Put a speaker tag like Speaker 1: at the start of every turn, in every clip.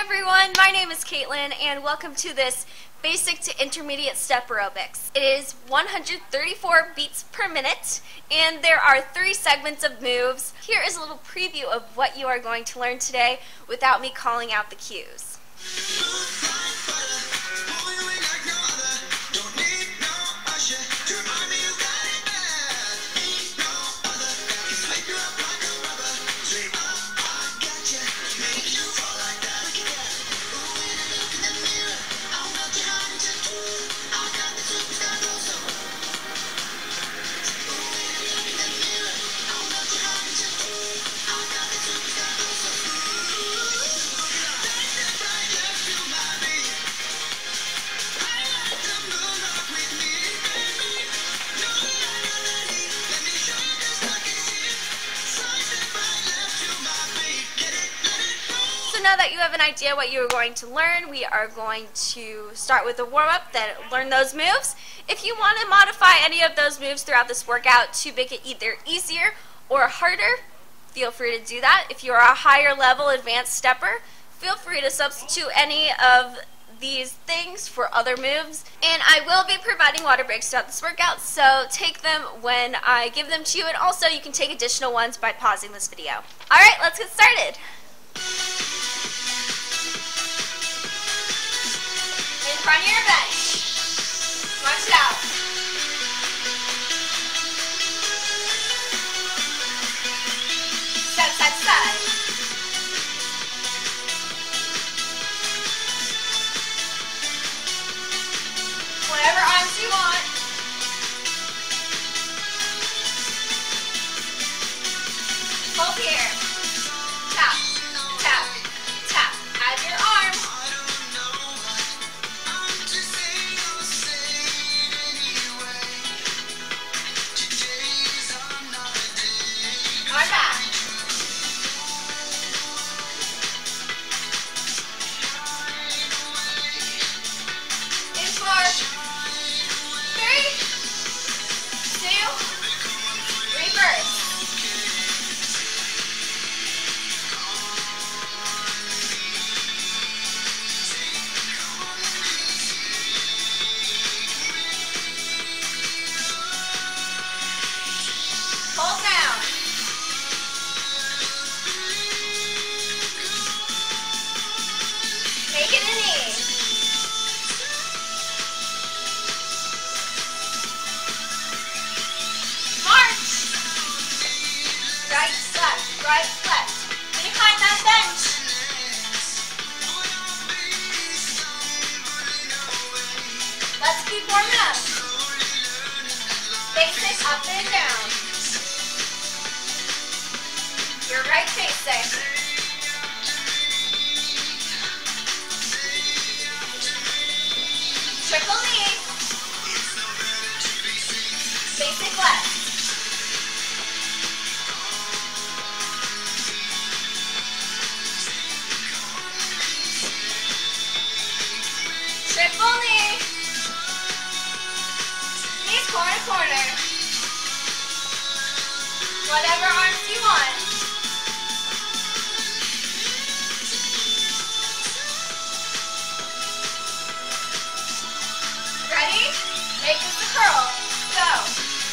Speaker 1: everyone, my name is Caitlin and welcome to this basic to intermediate step aerobics. It is 134 beats per minute and there are 3 segments of moves. Here is a little preview of what you are going to learn today without me calling out the cues. Now that you have an idea what you are going to learn, we are going to start with a warm-up, then learn those moves. If you want to modify any of those moves throughout this workout to make it either easier or harder, feel free to do that. If you are a higher level advanced stepper, feel free to substitute any of these things for other moves. And I will be providing water breaks throughout this workout, so take them when I give them to you, and also you can take additional ones by pausing this video. Alright, let's get started. In front of your bench. Watch it out. Step, step, step. Whatever arms you want. Hold here. Tap, tap, tap. Add your arm. Arm back. In 4, 3, 2, reverse. Hold down. Make it a knee. March. Right, left, right, left. Behind that bench. Let's keep warming up. Basic up and down. Your right basic. Triple knee. Basic left. Triple knee. Knees corner to corner. Whatever arms you want. Ready? Make this a curl. Go.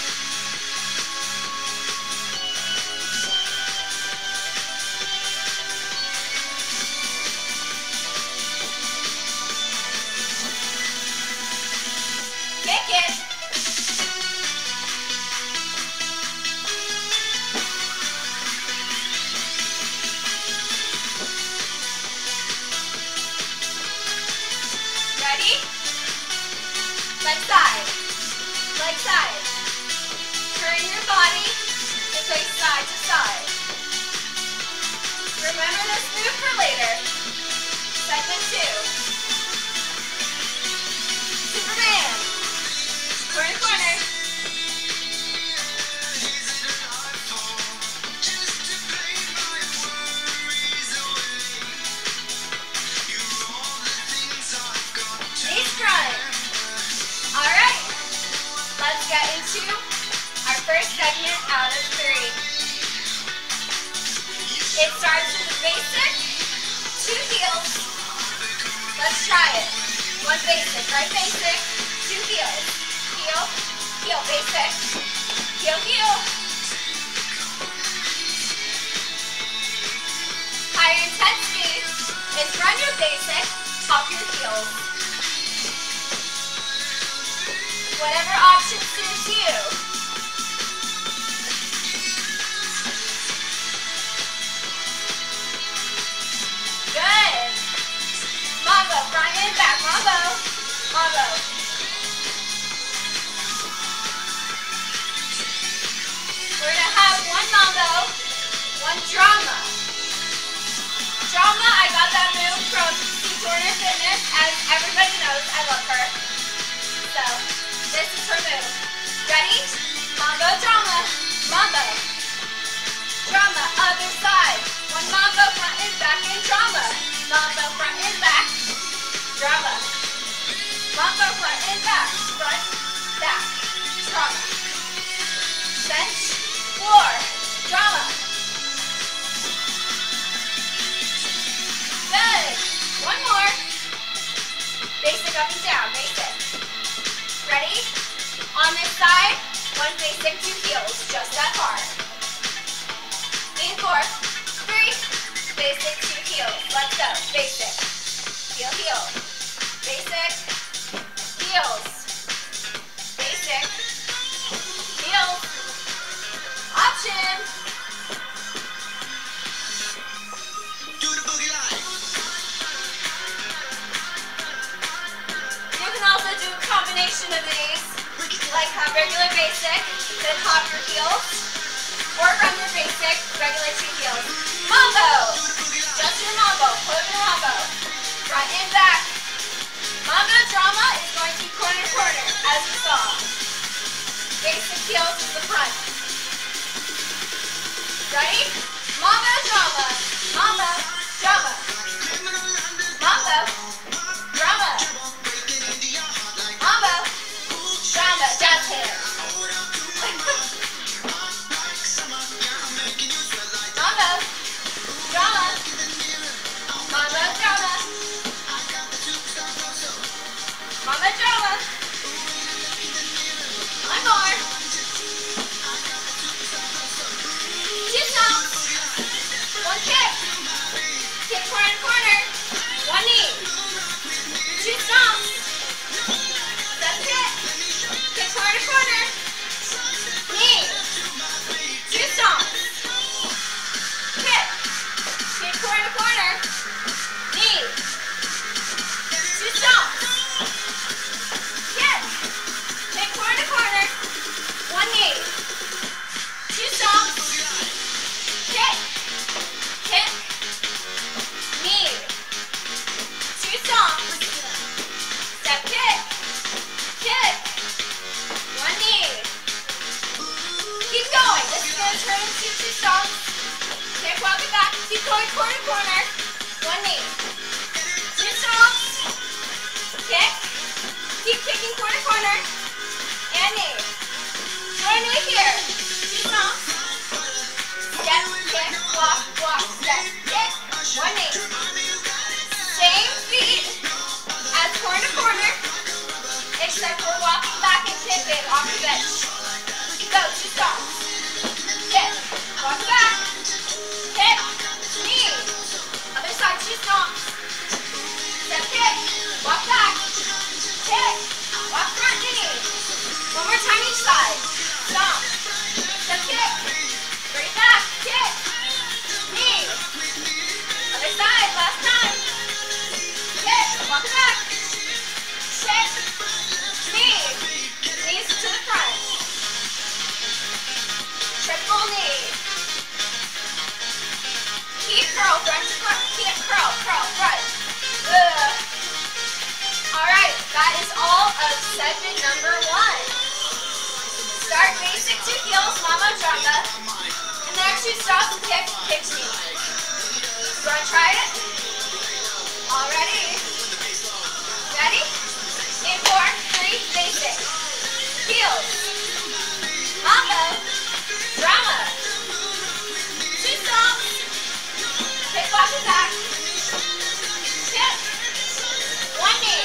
Speaker 1: Kick it. Ready? Leg side. Leg side. Turn your body to face side to side. Remember this move for later. Segment 2. Superman. Corner, corner. Knees front. Alright, let's get into our first segment out of 3. It starts with a basic, 2 heels, it. One basic, right basic, two heels. Heel, heel, basic, heel, heel. Higher intensity is run your basic, hop your heels. Whatever option suits you. Good. Mambo, front and back. Mambo. Mambo. We're going to have one mambo, one drama. Drama, I got that move from Jordan Fitness, as everybody knows, I love her. So, this is her move. Ready? Mambo, drama. Mambo. Drama, other side. One mambo, front and back, and drama. Mambo, front and back. Drama. Mambo, front and back. Front, back. Drama. Bench, floor. Drama. Good. One more. Basic up and down. Basic. Ready? On this side, one basic, two heels. Just that far. In 4, 3. Basic, two heels. Let's go. Basic. Heel, heel. Basic. Heels. Basic. Heels. Option. Combination of these, like have regular basic, then hop your heels, or run your basic, regular two heels. Mambo! Just your mambo, put your mambo. Front and back. Mambo drama is going to be corner, corner, as you saw. Basic heels is the front. Ready? Mambo drama. Mambo drama. Mambo drama. Mambo, drama, jazz hands. Mambo, drama. Mambo, drama. Mambo, drama. One more. Two stomps. One kick. Kick corner to corner. One knee. Two stomps. Kick corner to corner. Knee. Two stomps. Kick. Kick corner to corner. Knee. Two stomps. Kick. Kick corner to corner. One knee. Two stomps. Kick. Kick. Knee. Two stomps. Step kick. Kick. One knee. Keep going. This is going to turn into two stomps. Kick, walk it back. Keep going corner to corner. One knee. Two stomps. Kick. Keep kicking corner to corner. And knee. Join me here. Two stomps. Step, kick, walk, walk, step, kick. One knee. Same feet as corner to corner, except we're walking back and kipping off the bench. Go, two stomps. Kick. Walk back. Kick. Knee. Other side, two stomps. Step kick. Walk back. Kick. Walk front knee. One more time each side. Stomp. Step kick. Bring it back. Kick. Knee. Other side, last time. Kick. Walk it back. Kick. Knee. Knees to the front. Triple knee. Keep curl, front to front. Keep curl, curl, front. Alright, that is all of segment number 1. Start basic 2 heels, mama drama. And then 2 stops, kick, kick, knee. You want to try it? All ready? Ready? In 4, 3, basic. Heels. Mambo. Drama. 2 stomps. Kick, walk it back. Kick. One knee.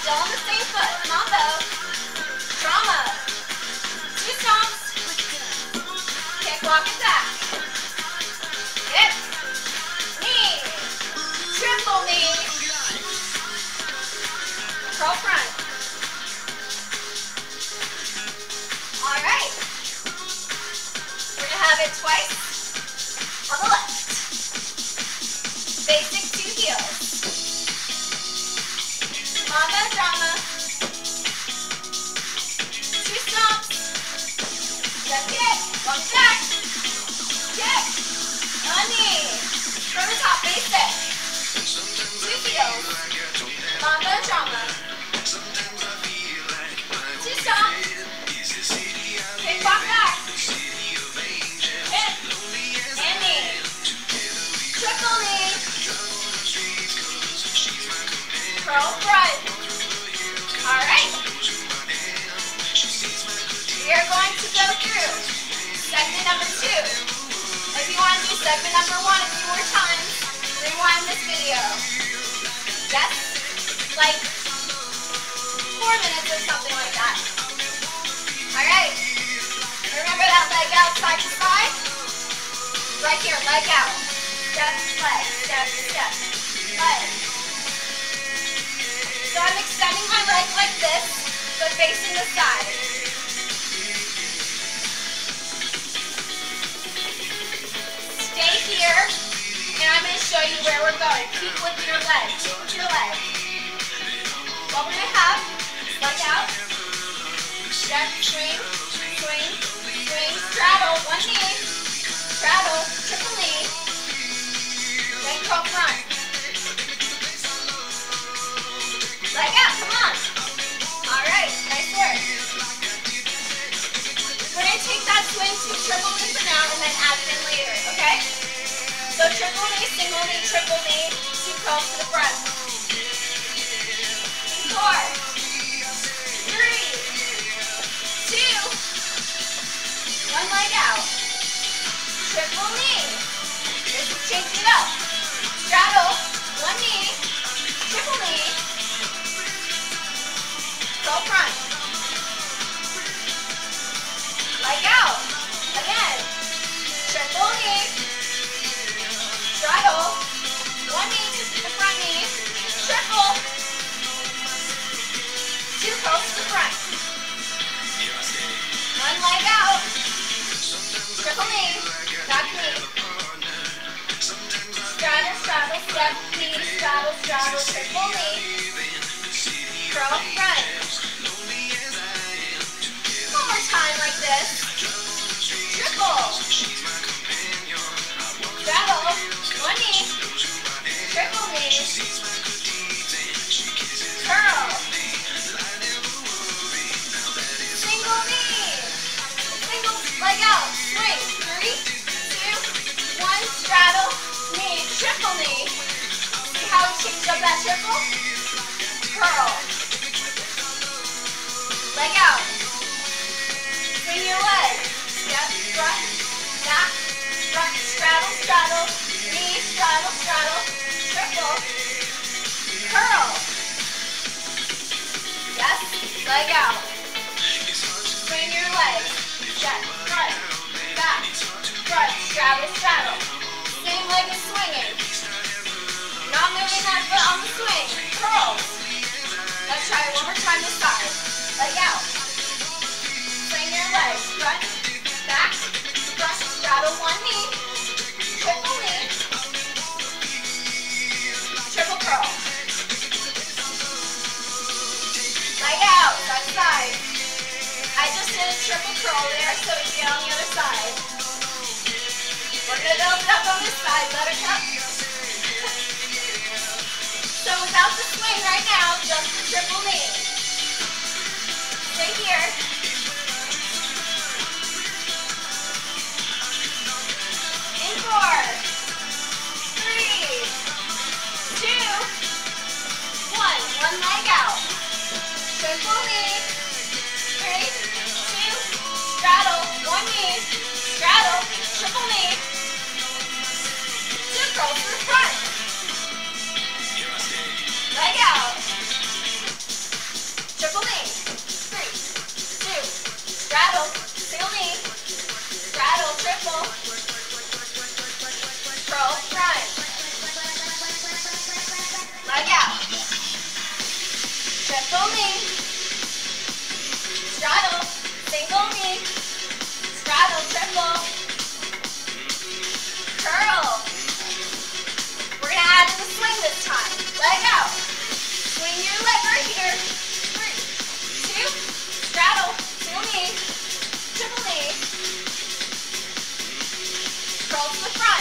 Speaker 1: Still on the same foot. Come on, though. Drama. 2 stomps. Kick, walk it back. Hip. Knee. Triple knee. Curl front. All right. We're going to have it twice on the left. Basic 2 heels. Mama drama. 2 stomps. Step kick. Walk back. Kick. On knee. From the top. Basic. 2 heels. Mama drama. 2 stomps. Kick, walk back. Hip. And knee. Triple knee. Curl front. All right. We are going to go through segment number 2. If you want to do segment number 1 a few more times, rewind this video. Yes? Like 4 minutes or something like that. All right. Remember that leg out side to side? Right here, leg out. Step, leg, step, step, leg. So I'm extending my leg like this, but facing the side. Stay here, and I'm going to show you where we're going. Keep with your leg. Keep with your leg. What we're going to have is leg out, step, swing, swing, swing, straddle, one knee, straddle, triple knee, then curl front. Leg out, come on. All right, nice work. We're going to take that swing to triple knee for now and then add it in later, okay? So triple knee, single knee, triple knee, 2 curls to the front. 4, 3, 2, 1 leg out. Triple knee. This is changing it up. Straddle, 1 knee, triple knee, curl front. Leg out. Again. Triple knee. Straddle. 1 knee to the front knee. Triple. 2 curls to the front. 1 leg out. Triple knee. Back knee. Straddle, straddle, step, knee, straddle, straddle, triple knee. Curl front. One more time like this. Triple. Straddle. 1 knee. Triple knee. Curl. Single knee. Single leg out. Swing. 3, 2, 1. Straddle. Knee. Triple knee. See how we changed up that triple? Curl. Leg out. Swing your leg. Step, front, back, front, straddle, straddle, knee, straddle, straddle, triple, curl. Yes, leg out. Swing your leg. Step, front, back, front, straddle, straddle. Same leg is swinging. Not moving that foot on the swing. Curls. Let's try it one more time this side. Leg out. Swing your legs. Front, back, front, straddle, 1 knee, triple knee, triple curl. Leg out, left side. I just did a triple curl there, so we get on the other side. We're going to build it up on this side, buttercup. So without the swing right now, just the triple knee. Stay here. In 4, 3, 2, 1. 1 leg out. Triple knee. 3, 2, straddle. 1 knee. Straddle. Triple knee. 2 curls to the front. Leg out. leg out. Triple knee. Straddle. Single knee. Straddle, triple. Curl. We're going to add in the swing this time. Leg out. Swing your leg right here. 3, 2, straddle, single knee, triple knee. Curl to the front.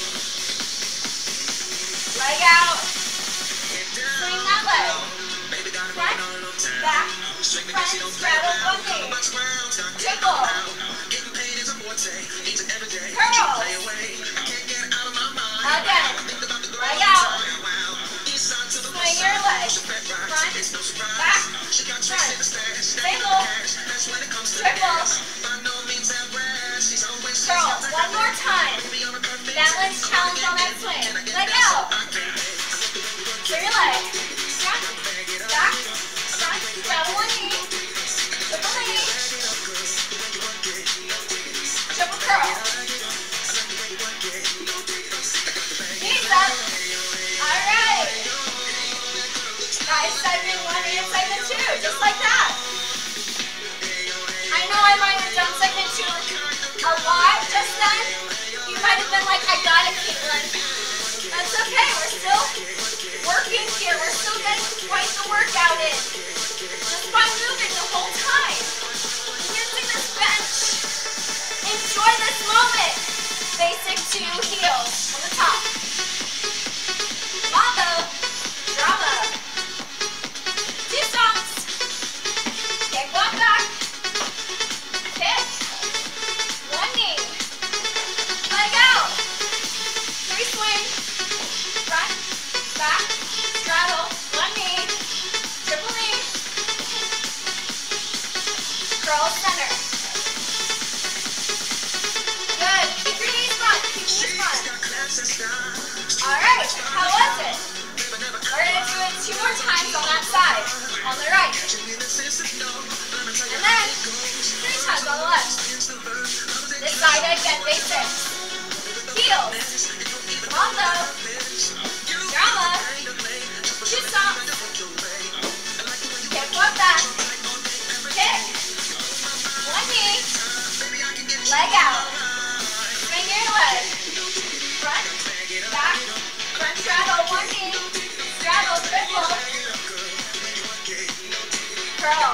Speaker 1: Leg out. Swing that leg. Front, back, front, straddle, one knee. Triple. Curl. Again. Leg out. Swing your leg. Front, back, front. Single. Triple. Curl. One more time. Balance challenge on that swing. Leg out. Swing your leg. Front, back, front. Straddle one knee. Triple knee. Triple curl. Knees up. Alright. Guys, segment 1 and segment 2. Just like that. I know I might have done segment 2 a lot just then. You might have been like, I got it, Caitlin. That's okay. We're still working here. We're still getting quite the workout in. Just by moving the whole time. Using this bench. Enjoy this moment. Basic 2 heels on the top. Mambo. Drama. 2 stomps. Kick one back. Kick. One knee. Leg out. 3 swing. Front. Back. Straddle. One knee. Triple knee. Curl center. Good. Keep your knees front. Keep your knees front. Alright. How was it? We're going to do it 2 more times on that side. On the right. And then 3 times on the left. This side again, basic. Heels. Mambo. Drama. 2 stomps. Kick one back. Kick. One knee. Leg out. Swing your leg. Front. Back. Front straddle. One knee. Straddle. Triple. Curl.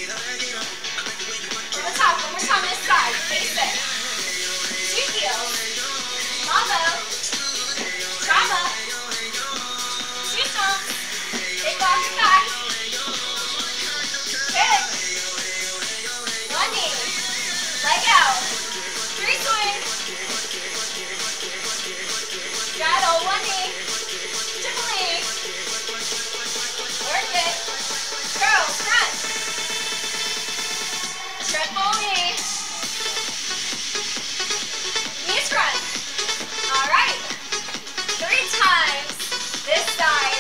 Speaker 1: On the top. One more time this side. Basic. 2 heels. Mambo. Drama. 2 stomps. Kick off your back. Kick. One knee. Leg out. 3 swings. Straddle. One knee. Triple knee. Work it. Curl. Front. Triple knee. Knees front. Alright. 3 times. This side.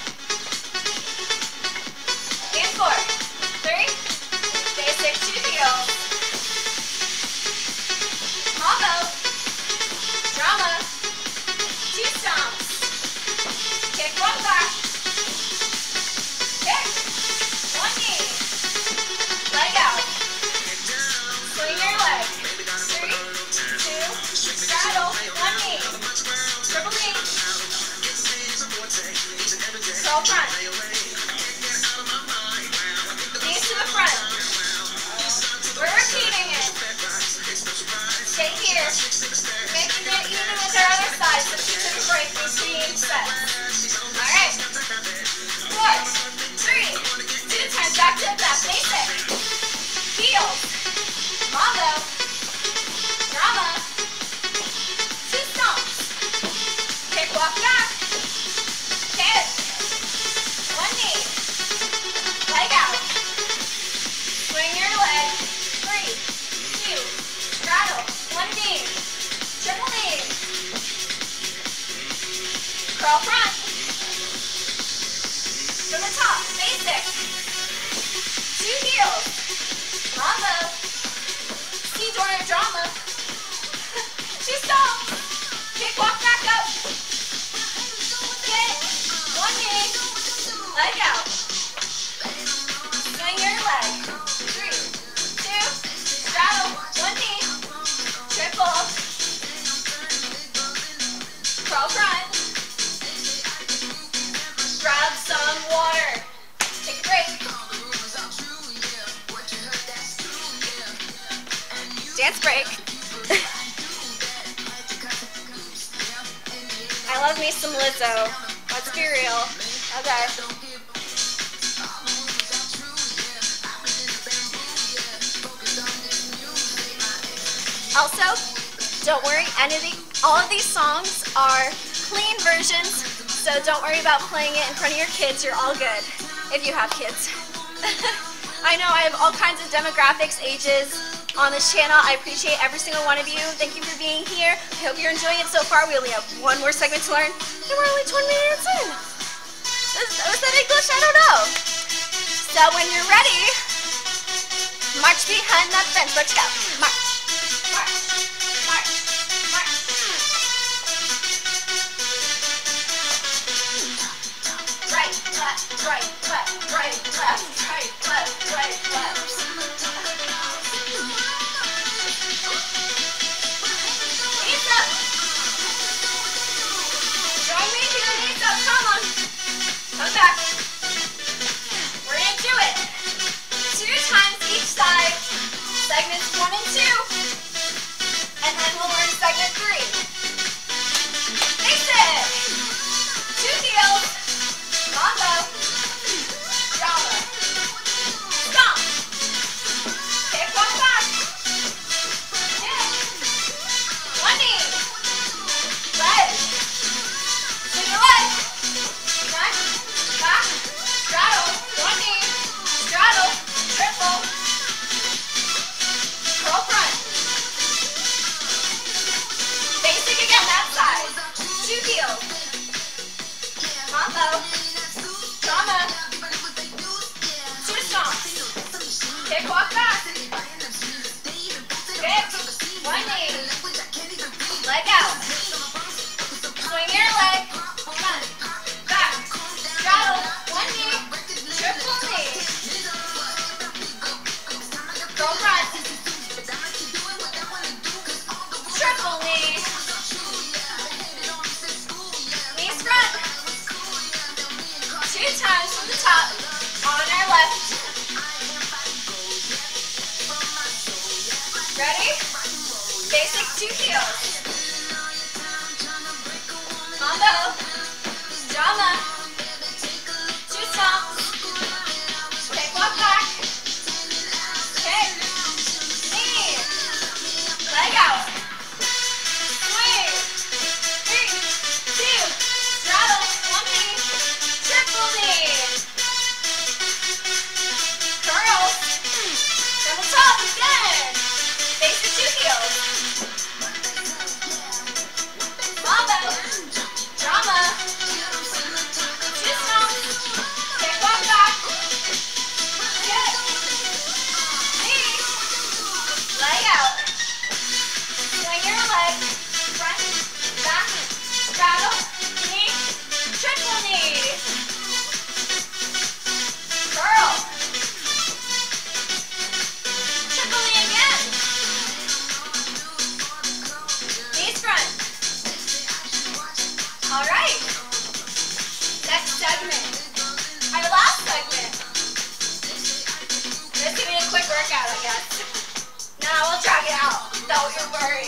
Speaker 1: And 4. 3. Basic 2 heels. Mambo. Drama. 2 stomps. Kick one back. Kick. One knee. Leg out. Swing your leg. 3, 2, straddle. One knee. Triple knee. Curl front. Knees to the front. We're repeating it. Stay here. Making it even with our other side so she took a break between sets. Alright. 4, 3, 2 times back to the back. Basic. Heels. Mambo. Drama. 2 stomps. Kick walk back. Kick. One knee. Leg out. Swing your leg. 3, 2, straddle. One knee. Triple knee. Curl front. From the top. Basic. 2 heels. Mambo. See Dora Drama. 2 stomps. Kick walk back up. Kick. One knee. leg out. Swing your leg. 3, 2, straddle, 1 knee, triple, curl front, grab some water, take a break. Dance break. I love me some Lizzo. Let's be real. Okay. Also, don't worry, all of these songs are clean versions, so don't worry about playing it in front of your kids. You're all good if you have kids. I know I have all kinds of demographics, ages on this channel. I appreciate every single one of you. Thank you for being here. I hope you're enjoying it so far. We only have one more segment to learn, and we're only 20 minutes in. Was that English? I don't know. So when you're ready, march behind that fence. Let's go. March. March. March. March. Right, left, right, left, right, left, right, left, right, left. Knees up. Join me to the knees up. Come on. Come back. We're going to do it 2 times each side. Segments 1 and 2. And then we'll learn segment 3. Basic. 2 heels. Combo. Drama. Stomp. Kick one back. Kick. 1 knee. Leg. Swing your leg. Front. Back. Straddle. 1 knee. Straddle. Triple. Curl front. Basic again, that side. 2 heels. Combo. Drama. 2 stomps. Kick, walk back. Kick. 1 knee. Leg out. Swing your leg. Front. Back. Straddle. 1 knee. Triple knee. Curl front. Triple knee. Knees front. 2 times from the top. On our left. Ready? Basic 2 heels. Combo. Drama. 2 stomps. Kick, walk back. Kick. Knee. Leg out. Swing. 3, 2. Straddle. 1 knee. Triple knee. Curl. From the top again. Basic 2 heels. Combo. Drama. 2 stomps. Kick, walk back. Kick. Knee. Leg out. Swing your leg. Front. Back. Straddle. Knee. Triple knee. Curl. Triple knee again. Knees front. All right. Next segment. Our last segment. This is going to be a quick workout, I guess. No, we'll drag it out. Don't you worry.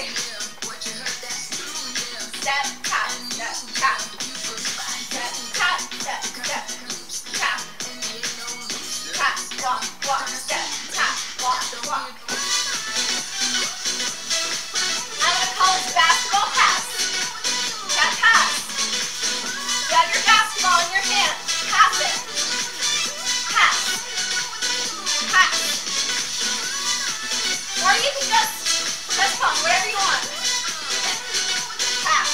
Speaker 1: Step, tap, step, tap. Step, tap, step, step, tap. Tap, walk, walk, step, tap, walk, walk. I'm going to call this basketball pass. Tap, pass. You have your basketball in your hand. Pass it. Pass. Pass. Or you can just fist pump, whatever you want. Pass.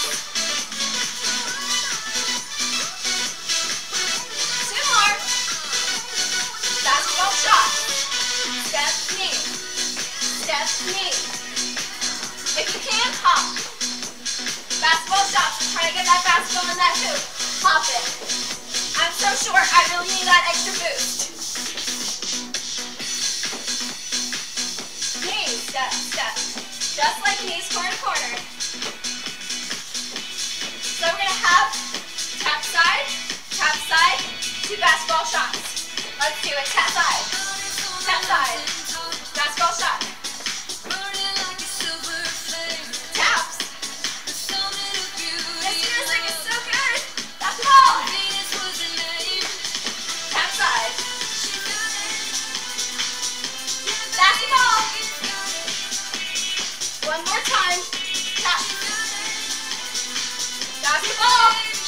Speaker 1: 2 more. Basketball shot. Step, knee. Step, knee. If you can, hop. Basketball shots. Try to get that basketball in that hoop. Hop it. I'm so short, I really need that extra boost. Knees, step, step. Just like knees, corner to corner. So we're gonna have tap side, 2 basketball shots. Let's do it, tap side, basketball shot. Taps. This music is so good. Basketball. Tap side. Basketball. One more time. Tap. Basketball.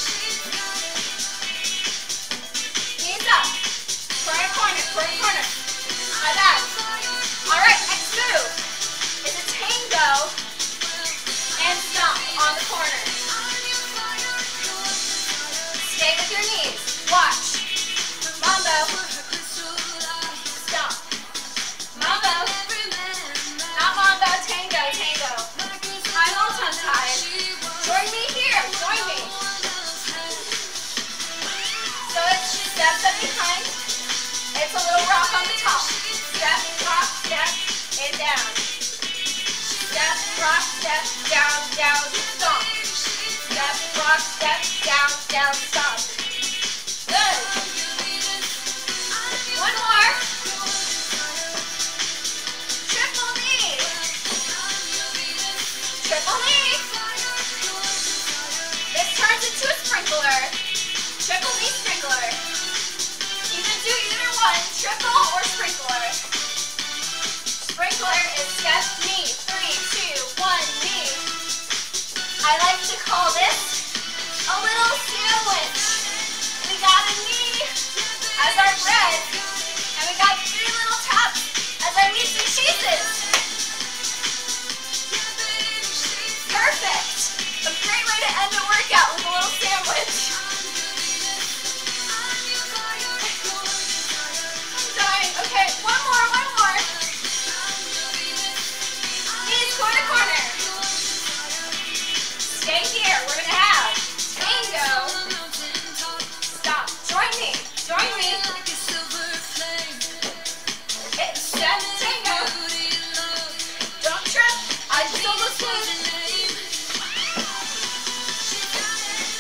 Speaker 1: Knees up. Corner, corner, corner, corner. My bad. All right, next move is a tango and stomp on the corner. Stay with your knees. Watch. Mambo. Stomp. Mambo. Not mambo. Tango, tango. I'm all tongue-tied. Join me here. Join me. So it's steps up behind. It's a little rock on the top. Step, rock, step, and down. Step, rock, step, down, down, stomp. Step, rock, step, down, down, stomp. Good. One more. Triple knee. Triple knee. This turns into a sprinkler. Triple knee sprinkler. You can do either one, triple or sprinkler. Sprinkler is step, knee, 3, 2, 1, knee. I like to call this a little sandwich. We got a knee as our bread, and we got 3 little taps as our meats and cheeses. Perfect. A great way to end a workout with a little sandwich. Okay, one more. Knees corner to corner. Stay here. We're gonna have tango. Stop. Join me. Hit step tango. Don't trip. I just almost moved.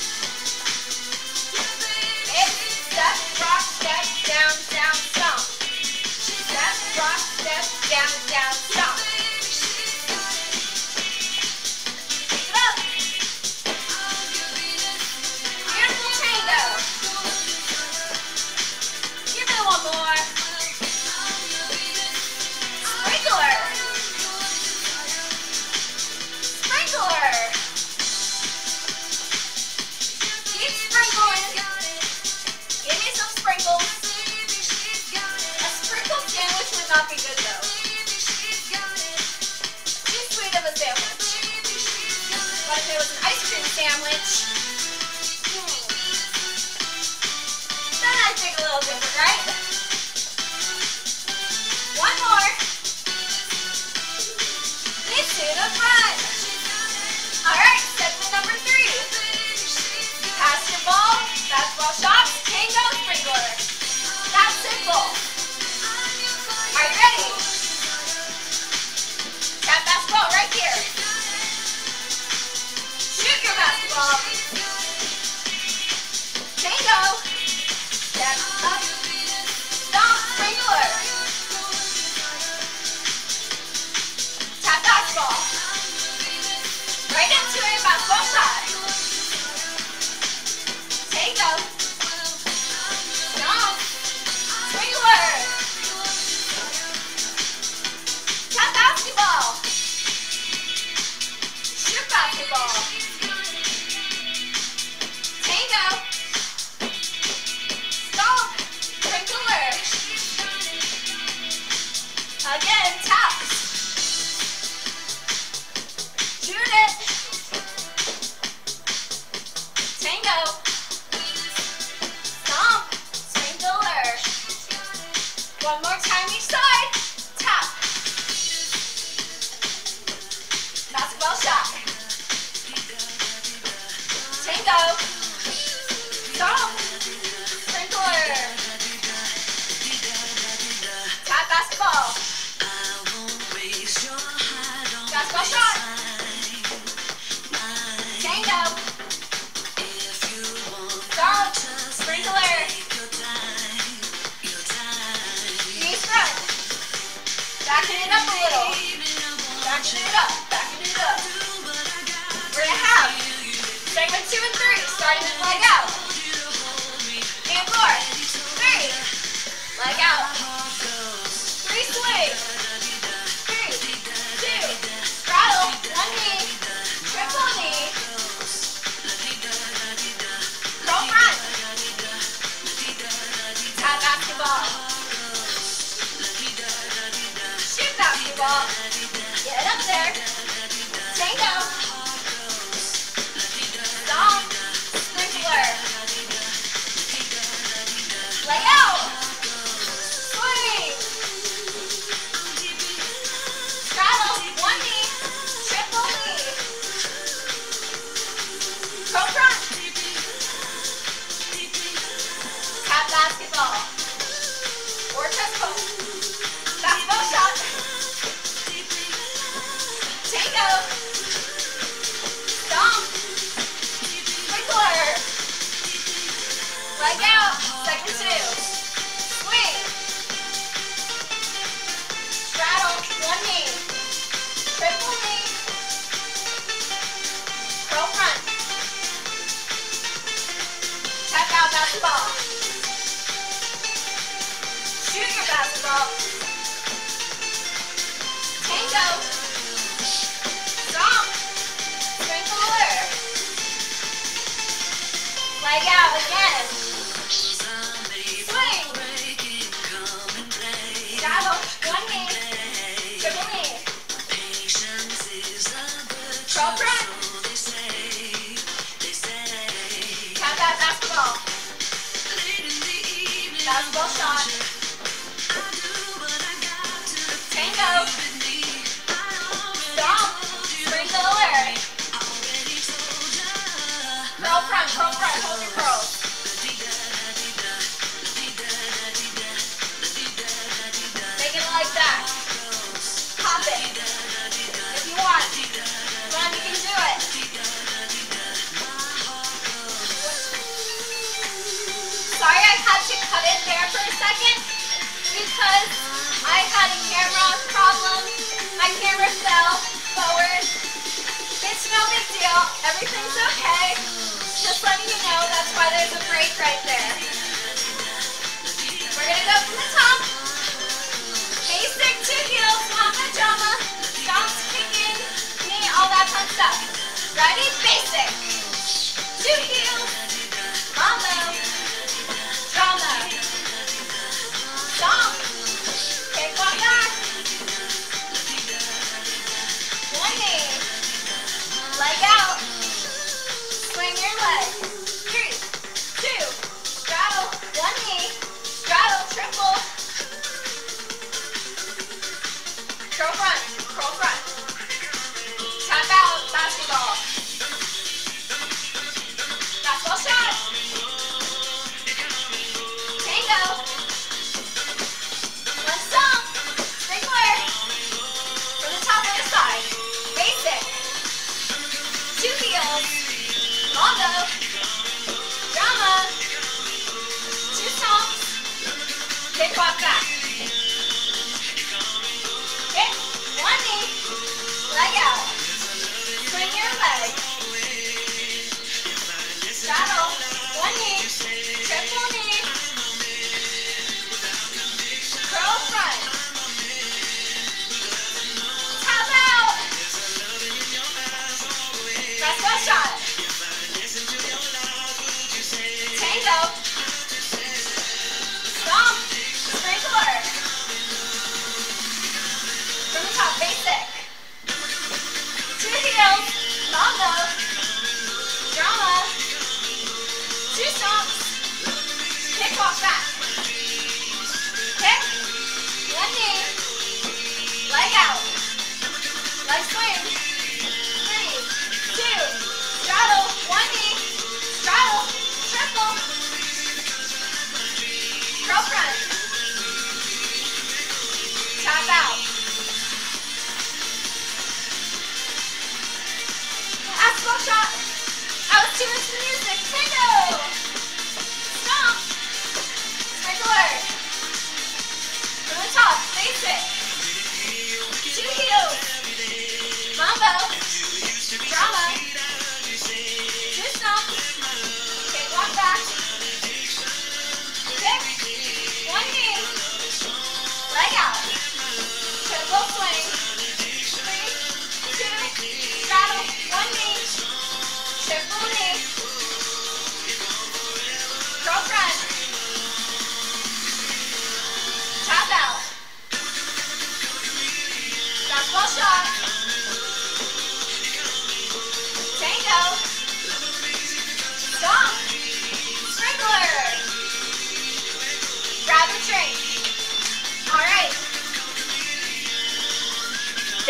Speaker 1: backing it up, backing it up. We're gonna have segment 2 and 3, starting with leg out. And 4, 3, leg out. 3 swing. 3, 2, straddle, 1 knee, triple knee. Curl front. Tap basketball. Shoot basketball. Get up there. Tango. Stomp. Sprinkler. Lay out. Swing. Straddle. 1 knee. Triple knee. Curl front. Tap basketball. Or chest pose. Basketball shot. Tango. Stomp. Sprinkler. Leg out. Segment 2. Swing. Straddle. 1 knee. Triple knee. Curl front. Tap out basketball. Shoot your basketball. Tango. Stomp. Sprinkler. Leg out again. Swing. Straddle. 1 knee. Triple knee. Curl front. Tap out basketball. Basketball shot. Tango. Stomp. Sprinkler. Curl front, hold your curls. Take it like that. Pop it. If you want. If you want, you can do it. Sorry I had to cut it there for a second because I had a camera problem. My camera fell forward. It's no big deal. Everything's okay. Just letting you know that's why there's a break right there. We're going to go from the top. Basic 2 heels, mama drama. Stomps, kicking, knee, all that fun stuff. Ready? Basic. 2 heels. Mambo. Drama. Stomp. Kick one back. 1 knee. Leg out. Swing your leg. 3, 2,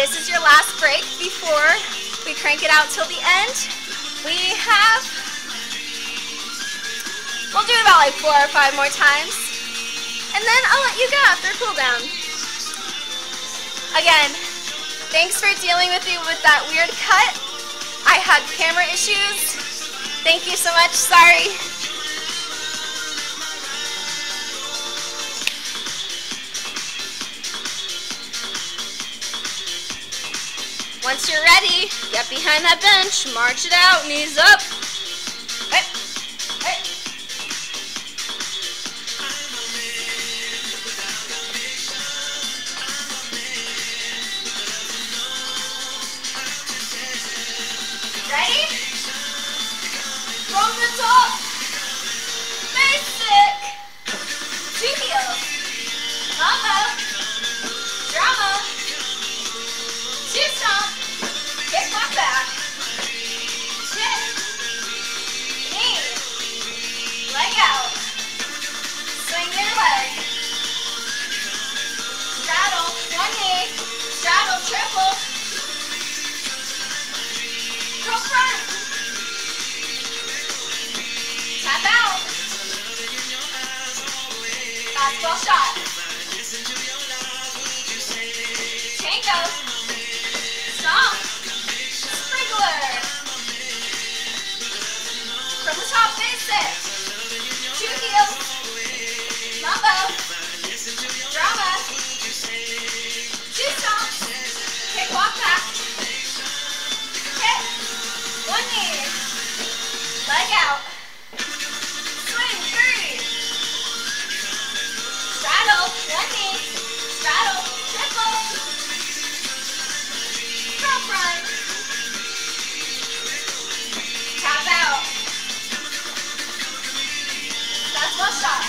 Speaker 1: this is your last break before we crank it out till the end. We'll do about like 4 or 5 more times, and then I'll let you go after cool down. Again, thanks for dealing with me with that weird cut. I had camera issues. Thank you so much. Sorry. Once you're ready, get behind that bench, march it out, knees up. Hey, hey. Ready? From the top. Basic. 2 heels. Mambo. Drama. 2 stomp. Kick my back. Hit. Knee. Leg out. Swing your leg. Straddle. 1 knee. Straddle. Triple. Curl front. Tap out. Basketball shot. Tango. Stomp. Sprinkler. From the top, basic. 2 heels. Mambo. Drama. 2 stomps. Kick, walk back. Hit. 1 knee. Leg out. Swing 3. Straddle. 1 knee. Straddle. Triple. Curl front. Tap out. Basketball shot.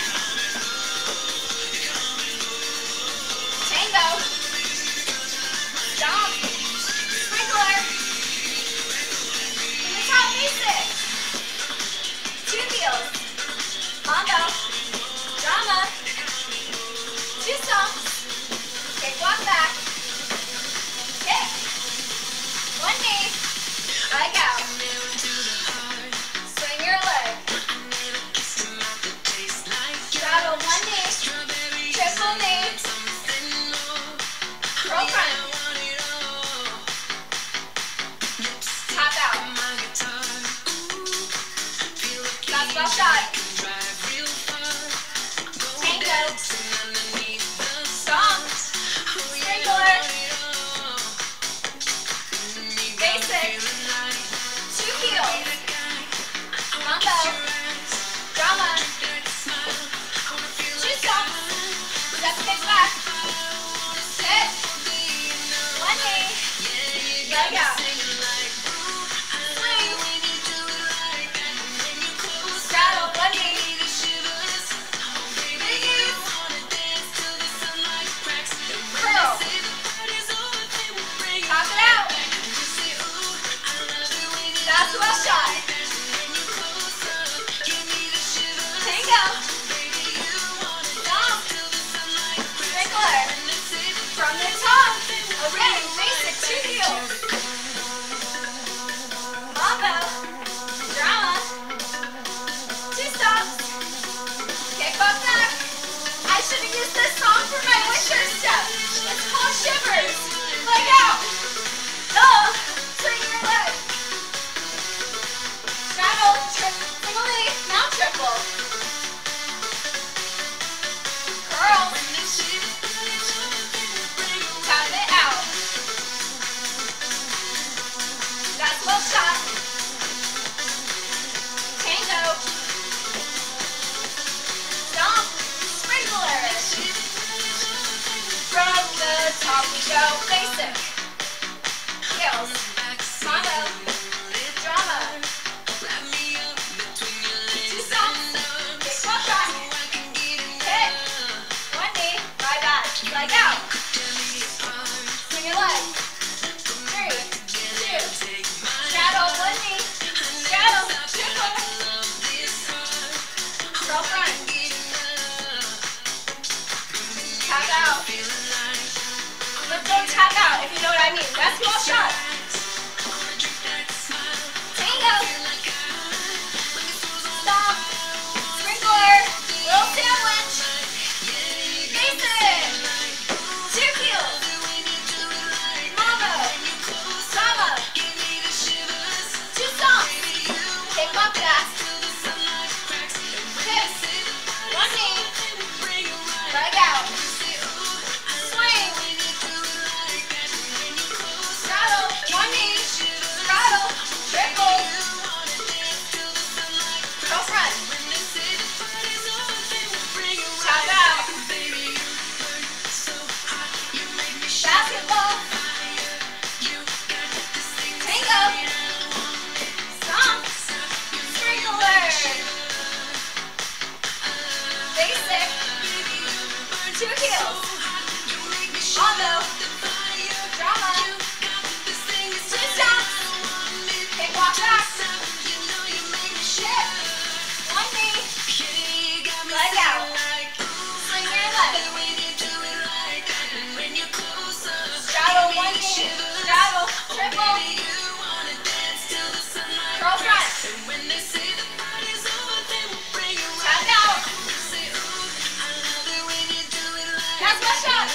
Speaker 1: Tango. Stomp. Sprinkler. From the top, basic. 2 heels. Mambo. Drama. 2 stomps. Kick, walk back. Hit. 1 knee. Leg out. Swing your leg. Straddle 1 knee. Triple knee. Curl front. Tap out. Basketball shot. Tango. Stomp. Sprinkler. Basic. 2 heels. Mambo. Drama. 2 stomps. Step kick back. Hit. 1 knee. Leg out. Swing. Straddle 1 knee. Biggies. Curl. Top it out. Basketball shot. Tango. Stomp. Sprinkler. From the top. Again, basic 2 heels. Mambo. Drama. 2 stomps. Kick off back. I should have used this song for my winter step. It's called Shivers. Leg out. Swing your leg. Straddle. Single knee. Now triple. Curl. Tap it out. Basketball shot. Tango. Stomp. Sprinkler. From the top we go. Basic. Heels. Mambo. Drama. 2 stomps. Kick, walk back. Hit. 1 knee. Lie back. Leg out. Swing your leg. 3, 2. Straddle 1 knee. Straddle. Triple. Curl front. Tap out. But don't tap out. I mean, basketball shot. Tango. Stop. Sprinkler. Little sandwich. Basic. 2 heels. Mambo. Drama. 2 stomps. Take walk back. Hips. 1 knee. Leg out. Swing. Straddle. 1 knee. Straddle. Triple. Curl front. Tap out. Basketball. Tango. Stomp. Sprinkler. Basic. 2 heels. Mambo. Drama. 2 stomps. Take walk back. Shift. 1 knee. Leg out. Swing your leg. Straddle 1 knee. Straddle. Triple. Curl front. Tap out. Basketball shot.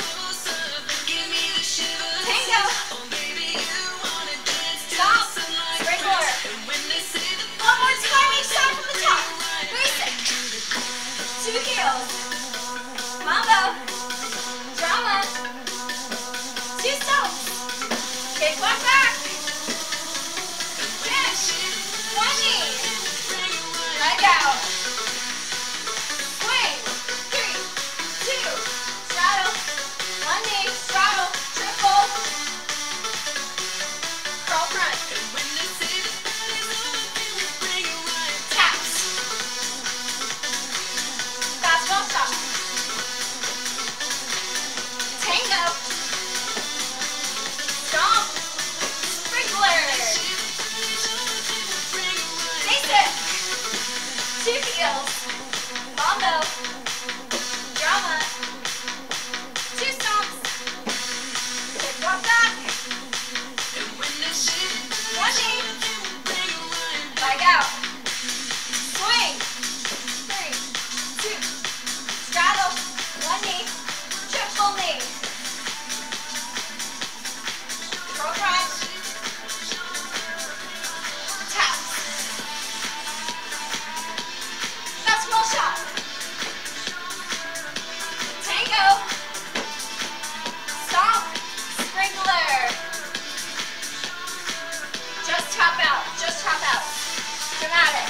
Speaker 1: Tango. Stop. Sprinkler. 1 more time each side from the top. Basic. 2 heels. Mambo. Drama. 2 stomps. Kick walk back. Finish. 1 knee. Leg out. Swing. 3, 2. Straddle. 1 knee. Straddle. Triple. Curl front. Taps. Basketball shot. Tango. Stomp. Sprinkler. Basic. 2 heels. Mambo. Drama. 2 stomps. Kick walk back. 1 knee. Leg out. Swing. 3, 2. Straddle. 1 knee. Triple knee. Curl front. Tap. Basketball shot. Tango. Stomp. Sprinkler. Just tap out. Just tap out. Dramatic.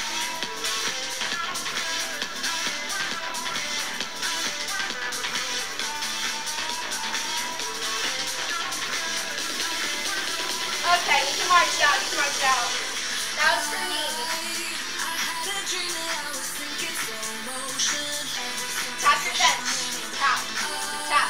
Speaker 1: Okay, you can march down. You can march down. That was for me. Tap your bench. Tap. Tap.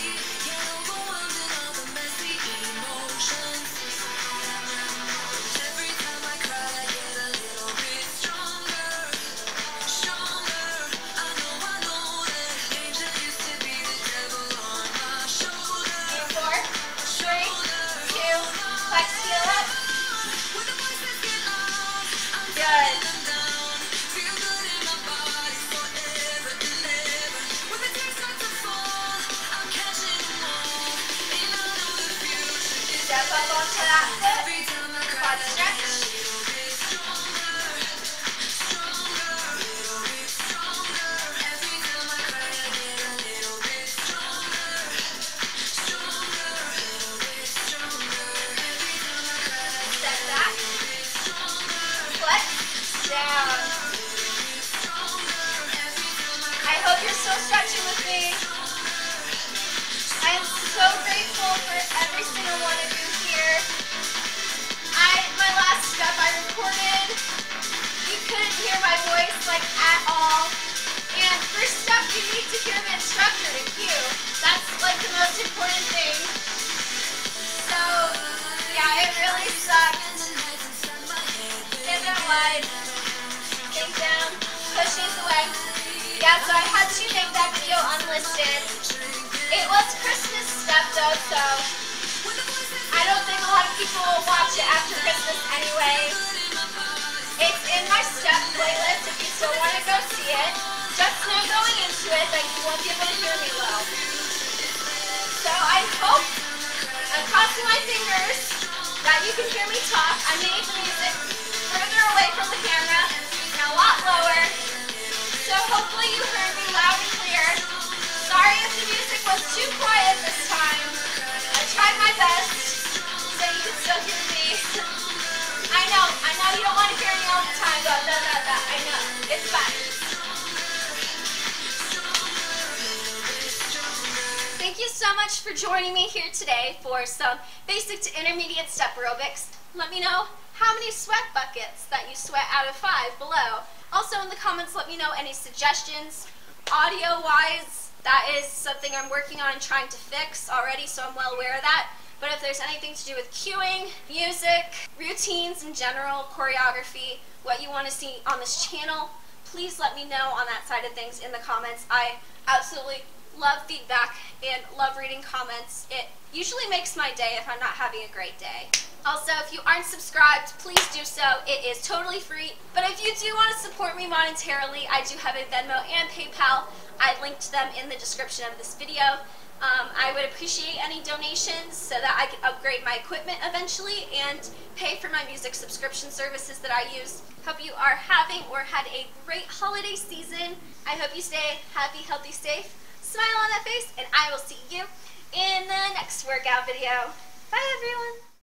Speaker 1: Step up onto that foot. Quad stretch. Step back. Flex. Down. I hope you're still stretching with me. I am so grateful for every single one of you here. My last step I recorded, you couldn't hear my voice like at all. And first step, you need to hear the instructor to cue. That's like the most important thing. So yeah, it really sucked. Stand out wide. Think down. Push knees away. Yeah, so I had to make that video unlisted. It was Christmas step though, so don't think a lot of people will watch it after Christmas anyway. It's in my step playlist if you still want to go see it. Just know going into it that you won't be able to hear me well. So I hope, I'm crossing my fingers, that you can hear me talk. I made the music further away from the camera and a lot lower. So hopefully you heard me loud and clear. Sorry if the music was too quiet this time. I tried my best so you can still hear me. I know you don't want to hear me all the time. Go, I know. It's fine. Thank you so much for joining me here today for some basic to intermediate step aerobics. Let me know how many sweat buckets that you sweat out of 5 below. Also in the comments, let me know any suggestions. Audio-wise, that is something I'm working on and trying to fix already, so I'm well aware of that. But if there's anything to do with cueing, music, routines in general, choreography, what you want to see on this channel, please let me know on that side of things in the comments. I absolutely love feedback and love reading comments. It usually makes my day if I'm not having a great day. Also, if you aren't subscribed, please do so. It is totally free. But if you do want to support me monetarily, I do have a Venmo and PayPal. I linked them in the description of this video. I would appreciate any donations so that I can upgrade my equipment eventually and pay for my music subscription services that I use. Hope you are having or had a great holiday season. I hope you stay happy, healthy, safe. Smile on that face, and I will see you in the next workout video. Bye, everyone.